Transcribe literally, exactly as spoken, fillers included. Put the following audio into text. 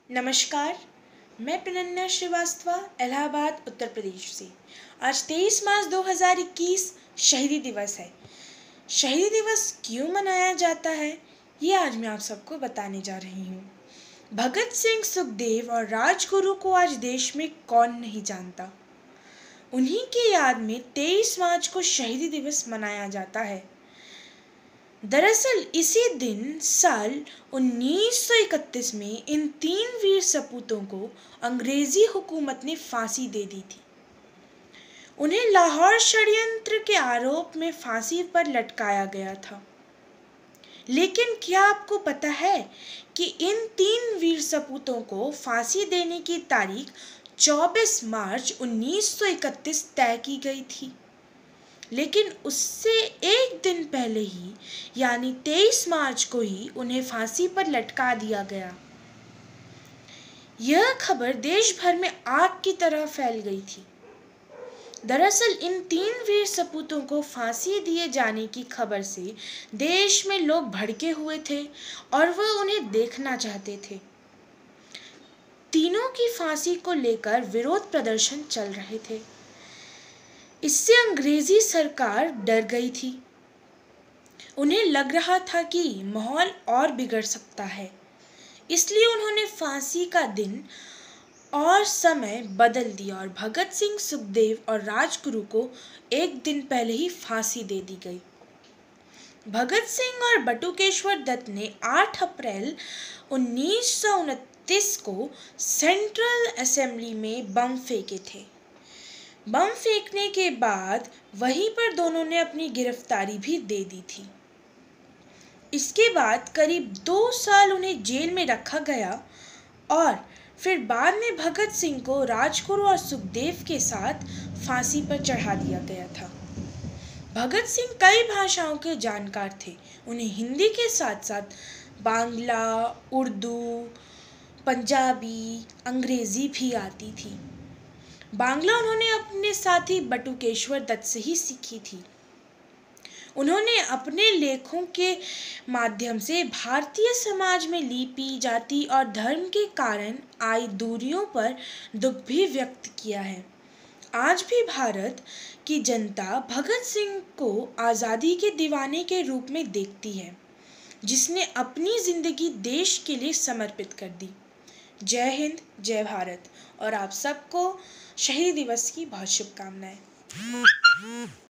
नमस्कार। मैं प्रणन्या श्रीवास्तव इलाहाबाद उत्तर प्रदेश से। आज तेईस मार्च दो हज़ार इक्कीस शहीदी दिवस है। शहीदी दिवस क्यों मनाया जाता है ये आज मैं आप सबको बताने जा रही हूँ। भगत सिंह, सुखदेव और राजगुरु को आज देश में कौन नहीं जानता। उन्हीं की याद में तेईस मार्च को शहीदी दिवस मनाया जाता है। दरअसल इसी दिन साल उन्नीस सौ इकतीस में इन तीन वीर सपूतों को अंग्रेजी हुकूमत ने फांसी दे दी थी। उन्हें लाहौर षड्यंत्र के आरोप में फांसी पर लटकाया गया था। लेकिन क्या आपको पता है कि इन तीन वीर सपूतों को फांसी देने की तारीख चौबीस मार्च उन्नीस सौ इकतीस तय की गई थी, लेकिन उससे एक दिन पहले ही यानी तेईस मार्च को ही उन्हें फांसी पर लटका दिया गया। यह खबर देश भर में आग की तरह फैल गई थी। दरअसल इन तीन वीर सपूतों को फांसी दिए जाने की खबर से देश में लोग भड़के हुए थे और वह उन्हें देखना चाहते थे। तीनों की फांसी को लेकर विरोध प्रदर्शन चल रहे थे। इससे अंग्रेजी सरकार डर गई थी। उन्हें लग रहा था कि माहौल और बिगड़ सकता है, इसलिए उन्होंने फांसी का दिन और समय बदल दिया और भगत सिंह, सुखदेव और राजगुरु को एक दिन पहले ही फांसी दे दी गई। भगत सिंह और बटुकेश्वर दत्त ने आठ अप्रैल उन्नीस सौ उनतीस को सेंट्रल असेंबली में बम फेंके थे। बम फेंकने के बाद वहीं पर दोनों ने अपनी गिरफ्तारी भी दे दी थी। इसके बाद करीब दो साल उन्हें जेल में रखा गया और फिर बाद में भगत सिंह को राजगुरु और सुखदेव के साथ फांसी पर चढ़ा दिया गया था। भगत सिंह कई भाषाओं के जानकार थे। उन्हें हिंदी के साथ साथ बांग्ला, उर्दू, पंजाबी, अंग्रेजी भी आती थी। बांग्ला उन्होंने अपने साथी बटुकेश्वर दत्त से ही सीखी थी। उन्होंने अपने लेखों के माध्यम से भारतीय समाज में लिपि, जाति और धर्म के कारण आई दूरियों पर दुख भी व्यक्त किया है। आज भी भारत की जनता भगत सिंह को आज़ादी के दीवाने के रूप में देखती है, जिसने अपनी जिंदगी देश के लिए समर्पित कर दी। जय हिंद, जय भारत और आप सबको शहीद दिवस की बहुत शुभकामनाएं।